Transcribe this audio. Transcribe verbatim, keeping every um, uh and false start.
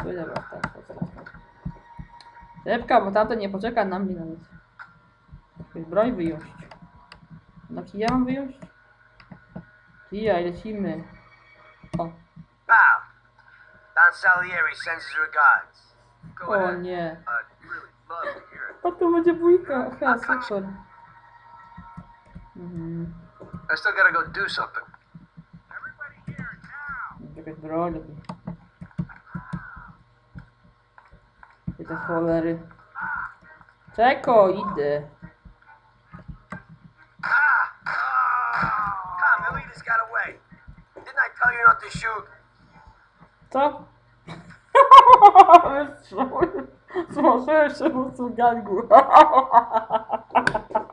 Powiedział was tak. Lepka, bo tamten nie poczeka na mnie nawet. Jakąś broń wyjąć. No kija mam wyjąć? Kija, lecimy. O. Wow. Don Salieri sends his regards. Go O ahead. nie. I'd really love to hear it. A to będzie bójka. Aha, super. Mhm. I still gotta go do something. Jakaś broń lepiej. Gdzie te cholery? Czeko, idę. Tom, Elita's got away. Didn't I tell you not to shoot? Co? Wystrzał. Złożyłem się po prostu gangu.